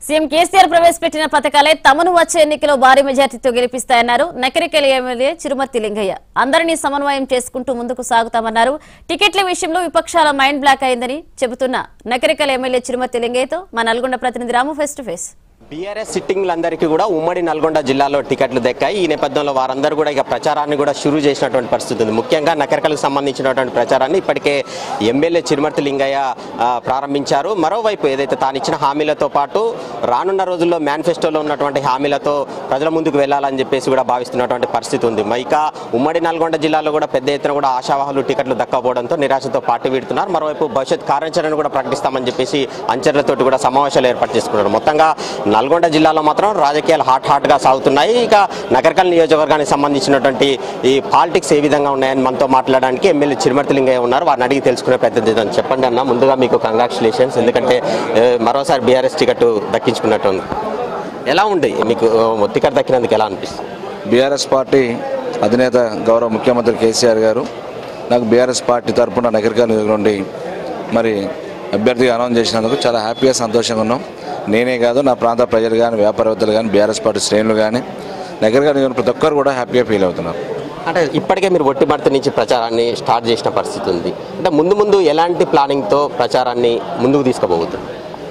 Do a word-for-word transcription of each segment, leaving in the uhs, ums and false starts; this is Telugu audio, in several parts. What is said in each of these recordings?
సీఎం కేసీఆర్ ప్రవేశపెట్టిన పథకాలే తమను వచ్చే ఎన్నికలో భారీ మెజార్టీతో గెలిపిస్తాయన్నారు నకరికల్ ఎమ్మెల్యే చిరుమర్తి లింగయ్య. అందరినీ సమన్వయం చేసుకుంటూ ముందుకు సాగుతామన్నారు. టికెట్ల విషయంలో విపక్షాల మైండ్ బ్లాక్ అయిందని చెబుతున్న నకరికల్ ఎమ్మెల్యే చిరుమర్తి లింగయ్యతో మా నల్గొండ ప్రతినిధి Ramu face to face. BRS సిట్టింగ్లందరికీ కూడా ఉమ్మడి నల్గొండ జిల్లాలో టికెట్లు దక్కాయి. ఈ నేపథ్యంలో వారందరూ కూడా ఇక ప్రచారాన్ని కూడా షురూ చేసినటువంటి పరిస్థితి ఉంది. ముఖ్యంగా నకరికల్కు సంబంధించినటువంటి ప్రచారాన్ని ఇప్పటికే ఎమ్మెల్యే చిరుమర్తి లింగయ్య ప్రారంభించారు. మరోవైపు ఏదైతే తాను ఇచ్చిన హామీలతో పాటు రానున్న రోజుల్లో మేనిఫెస్టోలో ఉన్నటువంటి హామీలతో ప్రజల ముందుకు వెళ్లాలని చెప్పేసి కూడా భావిస్తున్నటువంటి పరిస్థితి ఉంది. ఇక ఉమ్మడి నల్గొండ జిల్లాలో కూడా పెద్ద ఎత్తున కూడా ఆశావాహులు టికెట్లు దక్కకపోవడంతో నిరాశతో పార్టీ వీడుతున్నారు. మరోవైపు భవిష్యత్ కార్యాచరణ కూడా ప్రకటిస్తామని చెప్పేసి అంచర్లతోటి కూడా సమావేశాలు ఏర్పాటు చేసుకున్నారు. మొత్తంగా నల్గొండ జిల్లాలో మాత్రం రాజకీయాలు హాట్ హాట్ గా సాగుతున్నాయి. ఇక నకరికల్ నియోజకవర్గానికి సంబంధించినటువంటి ఈ పాలిటిక్స్ ఏ విధంగా ఉన్నాయని మనతో మాట్లాడడానికి ఎమ్మెల్యే చిరుమర్తి లింగయ్య ఉన్నారు. వారిని అడిగి తెలుసుకునే ప్రయత్నం చెప్పండి అన్న. ముందుగా మీకు కంగ్రాచులేషన్స్, ఎందుకంటే మరోసారి బీఆర్ఎస్ టికెట్ దక్కించుకున్నట్టు ఉంది. ఎలా ఉంది మీకు టికెట్ దక్కినందుకు ఎలా అనిపిస్తుంది? బీఆర్ఎస్ పార్టీ అధినేత గౌరవ ముఖ్యమంత్రి కేసీఆర్ గారు నాకు బీఆర్ఎస్ పార్టీ తరఫున నకరికల్ నుండి మరి అభ్యర్థిగా అనౌన్స్ చేసినందుకు చాలా హ్యాపీగా సంతోషంగా ఉన్నాం. నేనే కాదు, నా ప్రాంత ప్రజలు కానీ వ్యాపారవేత్తలు కానీ బీఆర్ఎస్ పార్టీ శ్రేణులు కానీ నగరగాని ప్రతి ఒక్కరు కూడా హ్యాపీగా ఫీల్ అవుతున్నారు. అంటే ఇప్పటికే మీరు ఒట్టిమర్తి నుంచి ప్రచారాన్ని స్టార్ట్ చేసిన పరిస్థితి ఉంది. అంటే ముందు ముందు ఎలాంటి ప్లానింగ్తో ప్రచారాన్ని ముందుకు తీసుకుపోతుంది?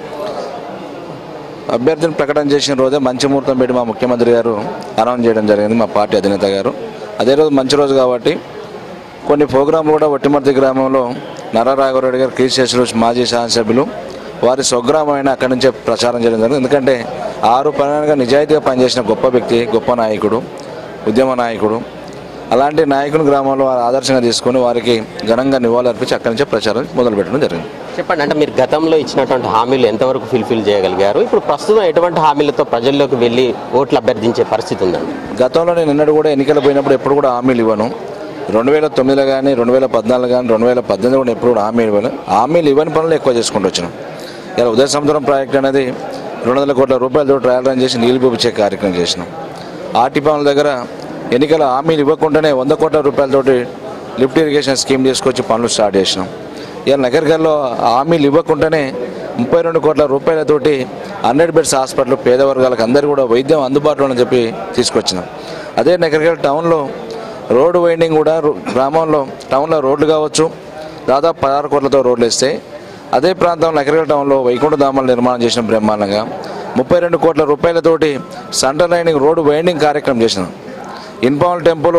అభ్యర్థిని ప్రకటన చేసిన రోజే మంచి ముహూర్తం పెట్టి మా ముఖ్యమంత్రి గారు అనౌన్స్ చేయడం జరిగింది, మా పార్టీ అధినేత గారు. అదే రోజు మంచి రోజు కాబట్టి కొన్ని ప్రోగ్రాంలు కూడా ఒట్టిమర్తి గ్రామంలో నరరాఘవరెడ్డి గారు క్రీస్టేషన్లో మాజీ శాసనసభ్యులు వారి స్వగ్రామైన అక్కడి నుంచే ప్రచారం చేయడం జరిగింది. ఎందుకంటే ఆరు పన్నెండుగా నిజాయితీగా పనిచేసిన గొప్ప వ్యక్తి, గొప్ప నాయకుడు, ఉద్యమ నాయకుడు. అలాంటి నాయకుని గ్రామంలో వారు ఆదర్శంగా తీసుకొని వారికి ఘనంగా నివాళులు అర్పించి అక్కడి నుంచే ప్రచారం మొదలుపెట్టడం జరిగింది. చెప్పండి, అంటే మీరు గతంలో ఇచ్చినటువంటి హామీలు ఎంతవరకు ఫుల్ఫిల్ చేయగలిగారు? ఇప్పుడు ప్రస్తుతం ఎటువంటి హామీలతో ప్రజల్లోకి వెళ్ళి ఓట్లు అభ్యర్థించే పరిస్థితి ఉందండి? గతంలో నేను నిన్నటి కూడా ఎన్నికలు పోయినప్పుడు ఎప్పుడు కూడా హామీలు ఇవ్వను. రెండు వేల తొమ్మిదిలో కానీ రెండు వేల పద్నాలుగు కానీ రెండు వేల పద్దెనిమిది కూడా ఎప్పుడు కూడా హామీలు ఇవ్వను. హామీలు ఇవ్వని పనులు ఎక్కువ చేసుకుంటూ వచ్చినాం. ఇలా ఉదయ సముద్రం ప్రాజెక్ట్ అనేది రెండు వందల కోట్ల రూపాయలతో ట్రయల్ రన్ చేసి నీళ్లు పంపించే కార్యక్రమం చేసినాం. ఆర్టీ పనుల దగ్గర ఎన్నికల హామీలు ఇవ్వకుండానే వంద కోట్ల రూపాయలతోటి లిఫ్ట్ ఇరిగేషన్ స్కీమ్ తీసుకొచ్చి పనులు స్టార్ట్ చేసినాం. ఇలా నగరికల్లో హామీలు ఇవ్వకుండానే ముప్పై రెండు కోట్ల రూపాయలతోటి హండ్రెడ్ బెడ్స్ హాస్పిటల్ పేద వర్గాలకు అందరూ కూడా వైద్యం అందుబాటులో అని చెప్పి తీసుకొచ్చినాం. అదే నగరికల్ టౌన్లో రోడ్డు వైండింగ్ కూడా గ్రామంలో టౌన్లో రోడ్లు కావచ్చు దాదాపు పదహారు కోట్లతో రోడ్లు వేస్తాయి. అదే ప్రాంతంలో నకరికల్ టౌన్లో వైకుంఠ ధామాలు నిర్మాణం చేసిన బ్రహ్మాండంగా ముప్పై రెండు కోట్ల రూపాయలతోటి సెంటర్ లైనింగ్ రోడ్డు వైండింగ్ కార్యక్రమం చేసినాం. ఇన్పాల్ టెంపుల్,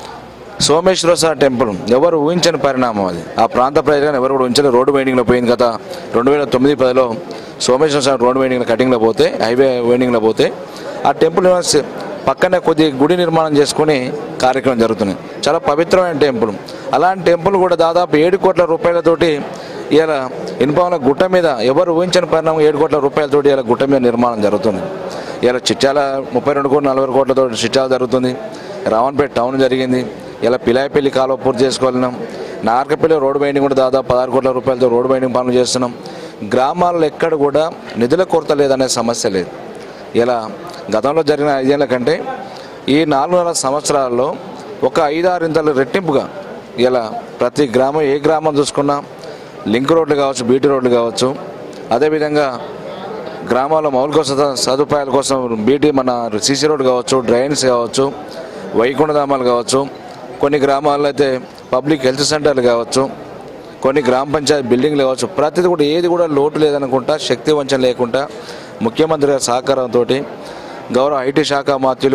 సోమేశ్వర సార్ టెంపుల్ ఎవరు ఊహించని పరిణామం అది. ఆ ప్రాంత ప్రజలను ఎవరు కూడా ఊహించని రోడ్డు వైండింగ్లో పోయింది. గత రెండు వేల తొమ్మిది పదిలో సోమేశ్వర సార్ రోడ్డు వైండింగ్లో కటింగ్లో పోతే హైవే వైండింగ్లో పోతే ఆ టెంపుల్ పక్కనే కొద్ది గుడి నిర్మాణం చేసుకుని కార్యక్రమం జరుగుతుంది. చాలా పవిత్రమైన టెంపుల్. అలాంటి టెంపుల్ కూడా దాదాపు ఏడు కోట్ల రూపాయలతోటి ఇలా ఇన్పాల గుట్ట మీద ఎవరు ఊహించని పరిణామం ఏడు కోట్ల రూపాయలతోటి ఇలా గుట్ట మీద నిర్మాణం జరుగుతుంది. ఇలా చిట్యాల ముప్పై రెండు కోట్ల నలభై కోట్లతో చిట్యాల జరుగుతుంది. రావణపేట టౌన్ జరిగింది. ఇలా పిలాయపల్లి కాలువ పూర్తి చేసుకోగలిగినాం. నార్కపల్లి రోడ్డు బైండింగ్ కూడా దాదాపు పదహారు కోట్ల రూపాయలతో రోడ్డు బైండింగ్ పనులు చేస్తున్నాం. గ్రామాల్లో ఎక్కడ కూడా నిధుల కొరత లేదనే సమస్య లేదు. ఇలా గతంలో జరిగిన ఐదేళ్ల కంటే ఈ నాలుగున్నర సంవత్సరాల్లో ఒక ఐదారింతలు రెట్టింపుగా ఇలా ప్రతి గ్రామం ఏ గ్రామం చూసుకున్నా లింక్ రోడ్లు కావచ్చు, బీటీ రోడ్లు కావచ్చు, అదేవిధంగా గ్రామాల్లో మౌలిక సదుపాయాల కోసం బీటీ మన సీసీ రోడ్డు కావచ్చు, డ్రైన్స్ కావచ్చు, వైకుంఠధామాలు కావచ్చు, కొన్ని గ్రామాల్లో అయితే పబ్లిక్ హెల్త్ సెంటర్లు కావచ్చు, కొన్ని గ్రామ పంచాయతీ బిల్డింగ్లు కావచ్చు, ప్రతిది కూడా ఏది కూడా లోటు లేదనుకుంటా, శక్తి వంచన లేకుండా ముఖ్యమంత్రి గారి సహకారంతో గౌరవ ఐటీ శాఖ మంత్రులు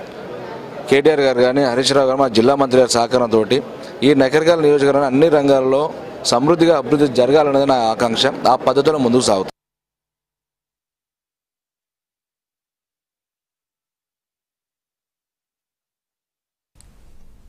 కేటీఆర్ గారు కానీ హరీష్ రావు గారు మా జిల్లా మంత్రి గారి సహకారంతో ఈ నకరికల్ నియోజకవర్గం అన్ని రంగాల్లో సమృద్ధిగా అభివృద్ధి జరగాలనేది నా ఆకాంక్ష. ఆ పద్ధతిలో ముందుకు సాగుతుంది.